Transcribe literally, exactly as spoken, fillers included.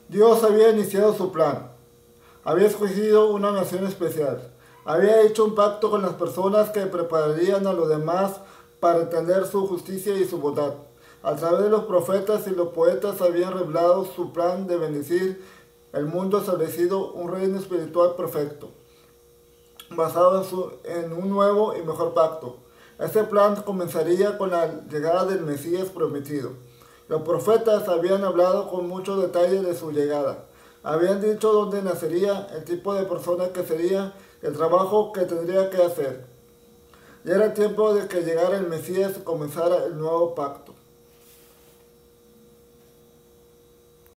Dios había iniciado su plan. Había escogido una nación especial. Había hecho un pacto con las personas que prepararían a los demás para entender su justicia y su bondad. A través de los profetas y los poetas habían revelado su plan de bendecir el mundo, establecido un reino espiritual perfecto, basado en, su, en un nuevo y mejor pacto. Este plan comenzaría con la llegada del Mesías prometido. Los profetas habían hablado con mucho detalle de su llegada. Habían dicho dónde nacería, el tipo de persona que sería, el trabajo que tendría que hacer. Ya era tiempo de que llegara el Mesías y comenzara el nuevo pacto.